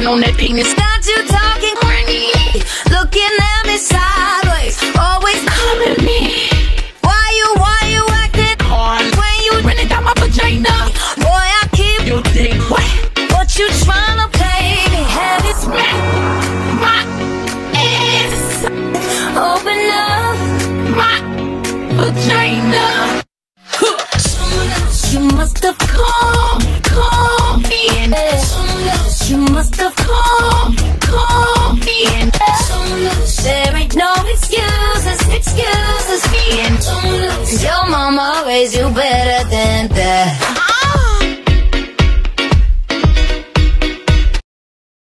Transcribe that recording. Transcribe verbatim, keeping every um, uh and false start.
on that penis. Got you talking horny, looking at me sideways, always Come at me. Why you, why you acting On. when you Running down my vagina. Boy, I keep You think what? what you tryna play me. Have it Smack my ass. open up. My vagina. You must have Come, come in. You must have Come, come in. There ain't no excuses, excuses. In. Your mama raised you better than that.